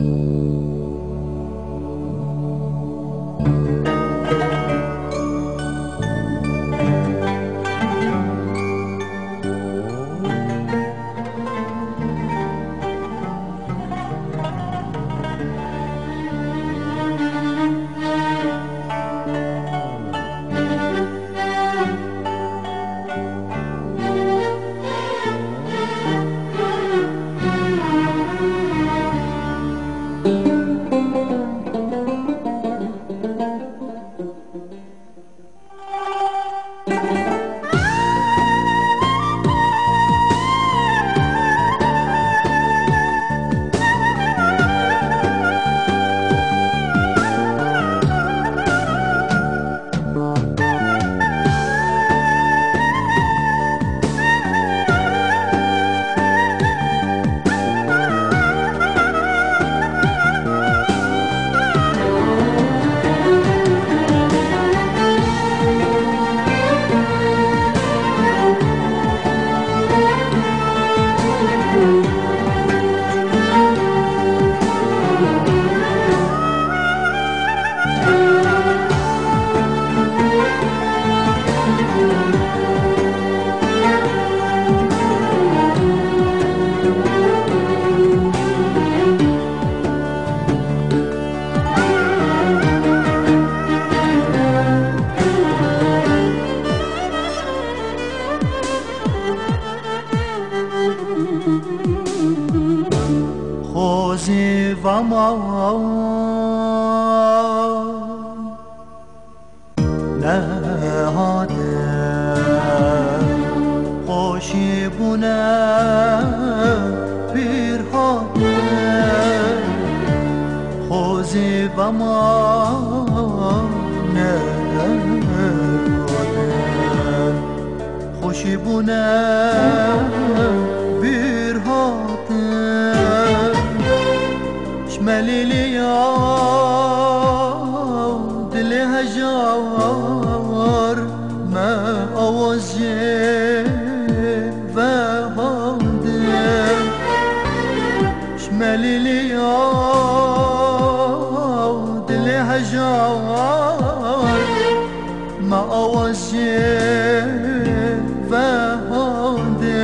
خوزی و ما نهاده خوشی بونه بیرهاده خوزی و ما نهاده خوشی بونه مليلي يا دلي هجار ما أوزي فهادي شمليلي يا دلي هجار ما أوزي فهادي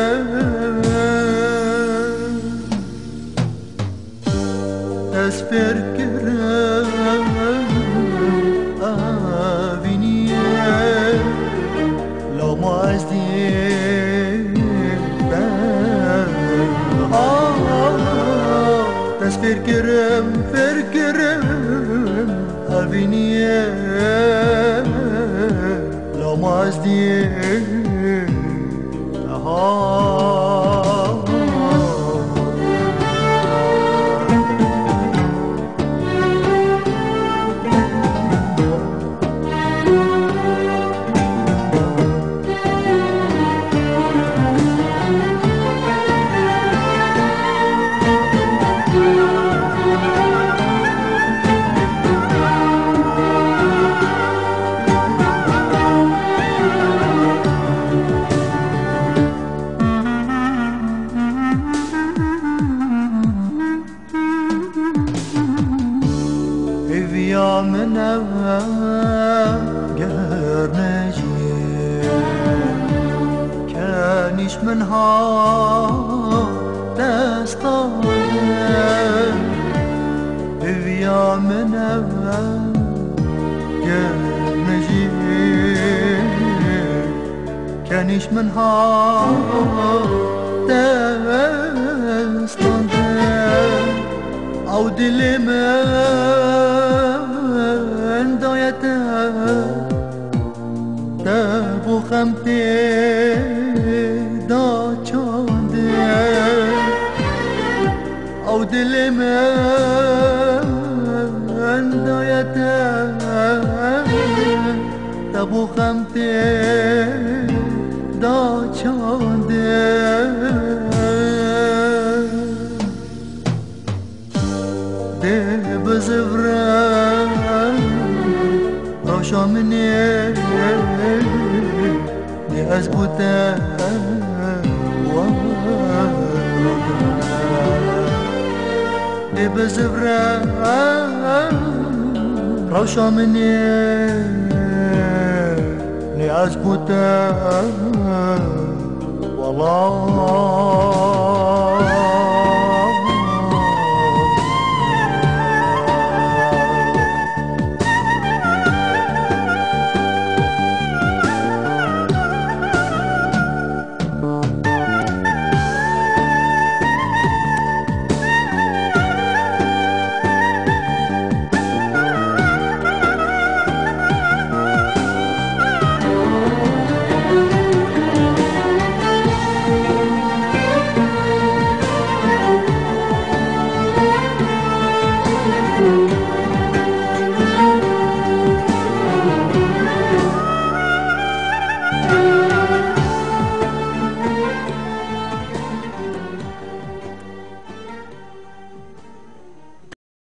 اسفر کرم آبینیه لما از دیدن اسفر کرم آبینیه لما از دیدن من قرنجي كانش منها تستطيع يا من قرنجي كانش منها تستطيع أو دلما تبو خمتي دا چانده او دل من دایته تبو خمتي دا چانده ده بزفرم شامني لأثبت de bezevra روشة مني ني أسكت والله